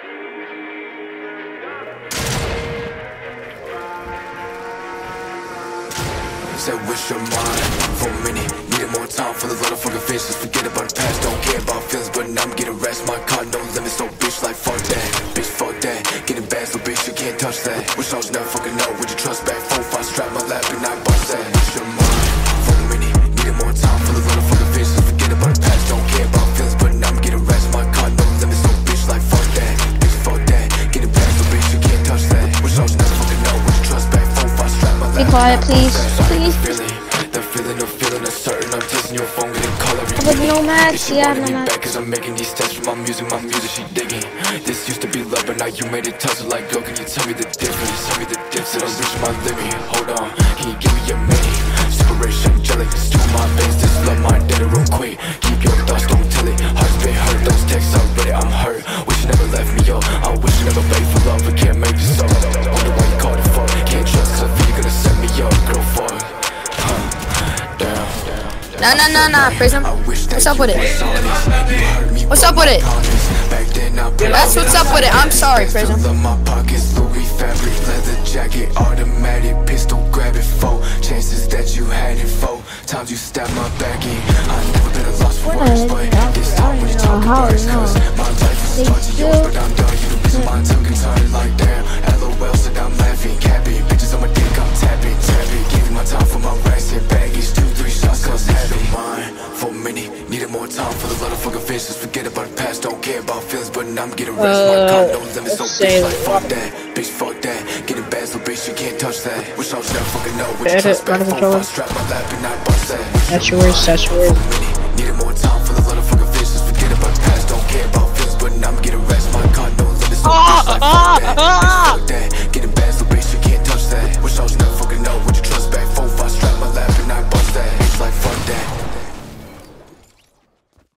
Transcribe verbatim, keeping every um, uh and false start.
Said wish your mind for a minute. Needed more time for the lot of fucking fish. Just forget about the past, don't care about feelings. But now I'm getting rest, my car no limits. So bitch like fuck that, bitch fuck that. Getting bad, so bitch you can't touch that. Wish I was never fucking know, would you trust back? Four, five, strap my lap and I bust that. Wish your mind for a minute. Needed more time for the lot of fucking fish. Just forget about the past, don't care about feelings. But now I'm getting rest, my car no limits. So bitch like fuck that, bitch fuck that. Getting bad, so bitch you can't touch that. Wish I was never fucking know, would you trust back? Four, five, strap my lap. Be quiet, please. Please. The feeling of feeling uncertain. I'm testing your phone, getting color. With no max, yeah, no max. Cause I'm making these tests for my music, my music, she digging. This used to be love, but now you made it tough. So like, girl, can you tell me the difference? Tell me the difference. I'm reaching my limit. Hold on, can you give me a minute? Separation, jelly, stew my veins. This love mine dead real quick. Keep your thoughts, don't tell it. Heart's been hurt, those texts are ready. I'm hurt. Wish you never left me, yo. I wish you never begged for love, but can't make you so. Wonder why you called it fuck. Can't trust, cause I feel you're gonna set me up, girl, fuck. Nah, nah, nah, nah, Prism. What's up with it? What's up with it? That's what's up with it. I'm sorry, Prism. My pockets, Louis fabric, leather jacket, automatic pistol, grab it for chances that you had it for. Times you stabbed my back in. I never been a loss for words, but this time when you talk about it, cause my life is starting yours, but I'm done. You the reason my tongue can turn it like damn. LOL, said I'm laughing, capping. Bitches on my dick, I'm tapping, tapping. Giving my time for my racks and baggage. Two, three shots, cause having mine for a minute. Needed more time for the lot of fucking fish. Just forget about the past, don't care about feelings, but now I'm getting rest. My car no limits, so bitch like fuck that, bitch fuck that. Getting bad, so bitch you can't touch that. Wish I was never fucking know. Would you trust back? Four, five, strap my lap and I bust that. That's yours, that's yours. Needed more time for the lot of fucking fish. Just forget about the past, don't care about feelings, but now I'm getting rest.